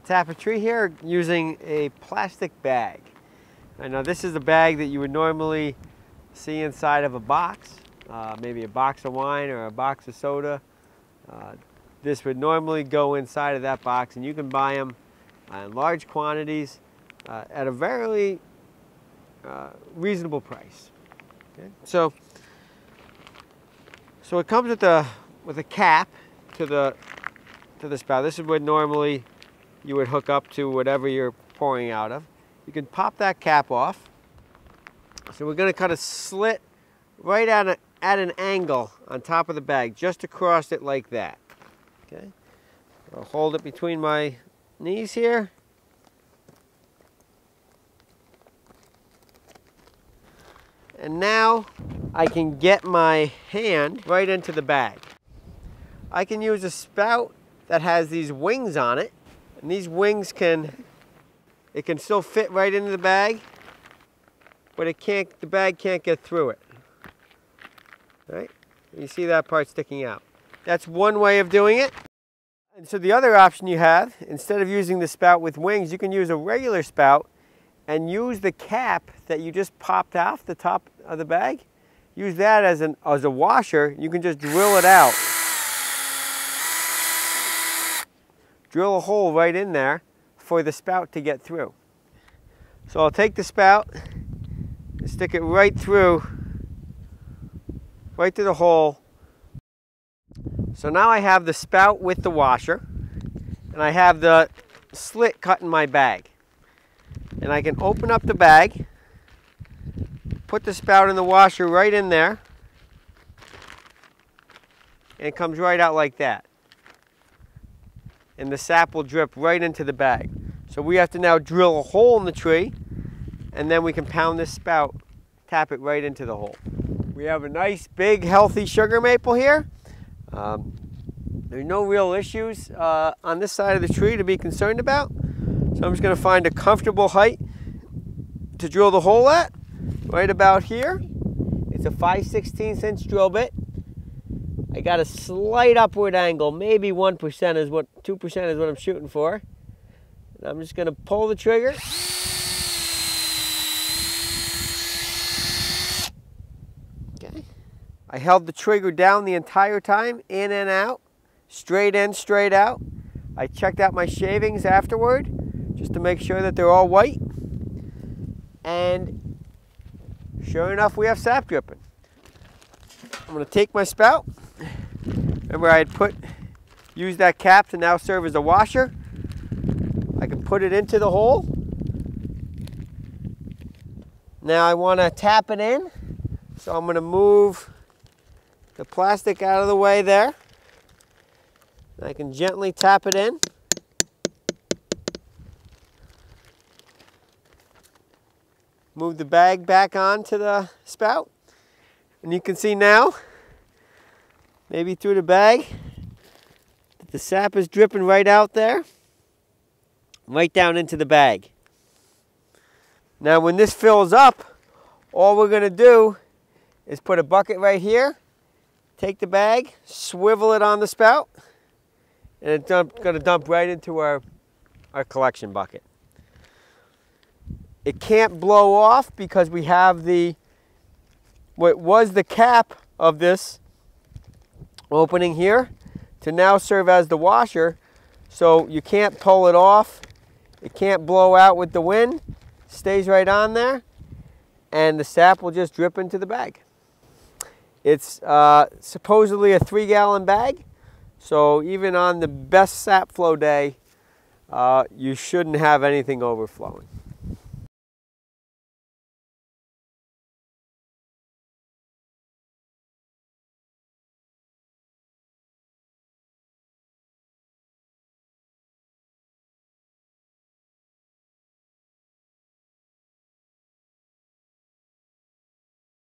tap a tree here using a plastic bag. I know this is a bag that you would normally see inside of a box, maybe a box of wine or a box of soda. This would normally go inside of that box, and you can buy them in large quantities at a very reasonable price. Okay? So it comes with a cap to the spout. This is what normally you would hook up to whatever you're pouring out of. You can pop that cap off. So we're going to cut a slit right at an angle on top of the bag, just across it like that. Okay. I'll hold it between my knees here. And now I can get my hand right into the bag. I can use a spout that has these wings on it, and these wings can still fit right into the bag, but the bag can't get through it. Right? You see that part sticking out. That's one way of doing it. And so the other option you have, instead of using the spout with wings, you can use a regular spout and use the cap that you just popped off the top of the bag. Use that as a washer. You can just drill it out. Drill a hole right in there for the spout to get through. So I'll take the spout and stick it right through the hole. So now I have the spout with the washer, and I have the slit cut in my bag. And I can open up the bag, put the spout in the washer right in there, and it comes right out like that. And the sap will drip right into the bag. So we have to now drill a hole in the tree, and then we can pound this spout, tap it right into the hole. We have a nice, big, healthy sugar maple here. There's no real issues on this side of the tree to be concerned about. So I'm just going to find a comfortable height to drill the hole at, right about here. It's a 5/16 inch drill bit. I got a slight upward angle, maybe 2% is what I'm shooting for. And I'm just going to pull the trigger. Okay. I held the trigger down the entire time, in and out, straight in, straight out. I checked out my shavings afterward, just to make sure that they're all white. And sure enough, we have sap dripping. I'm going to take my spout. Remember, I had used that cap to now serve as a washer. I can put it into the hole. Now I want to tap it in, so I'm going to move the plastic out of the way there. I can gently tap it in. Move the bag back onto the spout. And you can see now, maybe through the bag, that the sap is dripping right out there, right down into the bag. Now when this fills up, all we're going to do is put a bucket right here, take the bag, swivel it on the spout, and it's going to dump right into our collection bucket. It can't blow off because we have what was the cap of this opening here to now serve as the washer, so you can't pull it off. It can't blow out with the wind. Stays right on there, and the sap will just drip into the bag. It's supposedly a 3-gallon bag, so even on the best sap flow day, you shouldn't have anything overflowing.